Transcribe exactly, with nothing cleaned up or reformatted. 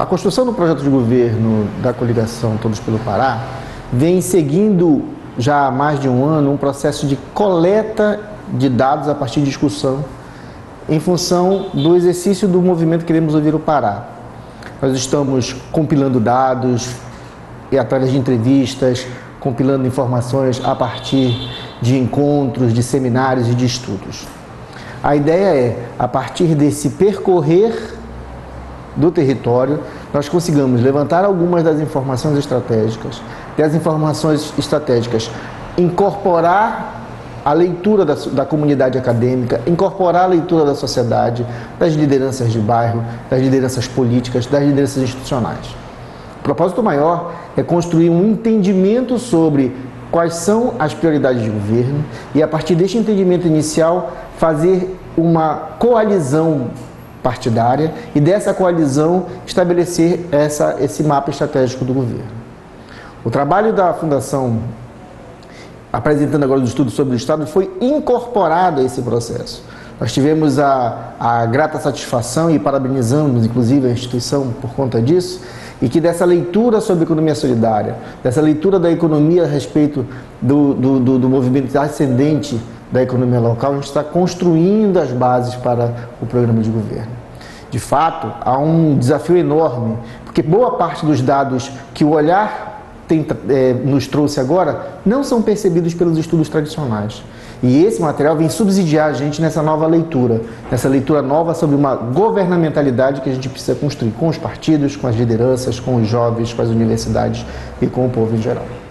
A construção do projeto de governo da coligação Todos pelo Pará vem seguindo já há mais de um ano um processo de coleta de dados a partir de discussão em função do exercício do movimento Queremos Ouvir o Pará. Nós estamos compilando dados e através de entrevistas, compilando informações a partir de encontros, de seminários e de estudos. A ideia é, a partir desse percorrer do território, nós consigamos levantar algumas das informações estratégicas, das informações estratégicas, incorporar a leitura da, da comunidade acadêmica, incorporar a leitura da sociedade, das lideranças de bairro, das lideranças políticas, das lideranças institucionais. O propósito maior é construir um entendimento sobre quais são as prioridades de governo e, a partir deste entendimento inicial, fazer uma coalizão partidária e, dessa coalizão, estabelecer essa, esse mapa estratégico do governo. O trabalho da Fundação, apresentando agora os estudos sobre o Estado, foi incorporado a esse processo. Nós tivemos a, a grata satisfação e parabenizamos, inclusive, a instituição por conta disso, e que dessa leitura sobre economia solidária, dessa leitura da economia a respeito do, do, do, do movimento ascendente da economia local, a gente está construindo as bases para o programa de governo. De fato, há um desafio enorme, porque boa parte dos dados que o olhar tem, é, nos trouxe agora não são percebidos pelos estudos tradicionais. E esse material vem subsidiar a gente nessa nova leitura, nessa leitura nova sobre uma governamentalidade que a gente precisa construir com os partidos, com as lideranças, com os jovens, com as universidades e com o povo em geral.